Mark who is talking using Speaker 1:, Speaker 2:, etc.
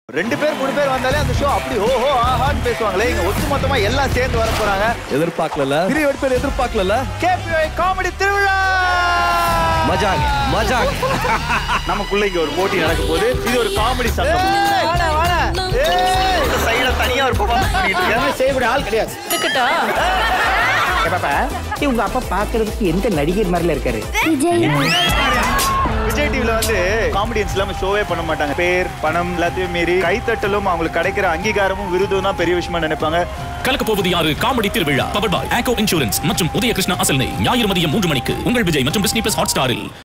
Speaker 1: 2 பேர் 3 பேர் வந்தாலே அந்த ஷோ அப்படி ஓஹோ ஆஹான்னு பேசுவாங்களே. இங்க ஒட்டுமொத்தமா எல்லாம் சேர்ந்து வர போறாங்க.
Speaker 2: எதிர்பார்க்கல. பெரிய பேர் எதிர்பார்க்கல.
Speaker 1: கேபிஐ காமெடி திருவிழா.
Speaker 2: மஜாக் மஜாக்.
Speaker 1: நமக்குள்ள இங்க ஒரு போட்டி நடக்க போகுது. இது ஒரு காமெடி சங்கம். வாடா வாடா. ஏய் இந்த சைடுல தனியா ஒரு பெர்ஃபார்மன்ஸ் பண்ணிட்டு இருக்காங்க. செய்யக்கூடிய ஆள் கிடையாது.
Speaker 3: இருக்கட்டா.
Speaker 4: பாப்பா உங்க அப்பா பாக்குறதுக்கு எந்த நடிகர் மாதிரில இருக்காரு?
Speaker 1: விஜய் டிவில வந்து காமெடியன்ஸ் இல்லாம ஷோவே பண்ண மாட்டாங்க. பேர் பணம் எல்லாத்தையும் மீறி கைத்தட்டலும் அவங்களுக்கு கிடைக்கிற அங்கீகாரமும் விருதும் தான் பெரிய விஷயமா நினைப்பாங்க.
Speaker 5: கலக்க போவது யாரு காமெடி திருவிழா பவர் பாய் ஆக்கோ இன்சூரன்ஸ் மற்றும் உதய கிருஷ்ணா அசல்னை ஞாயிறு மதியம் 3 மணிக்கு உங்கள் விஜய் மற்றும் டிஸ்னி பிளஸ் ஹாட் ஸ்டாரில்.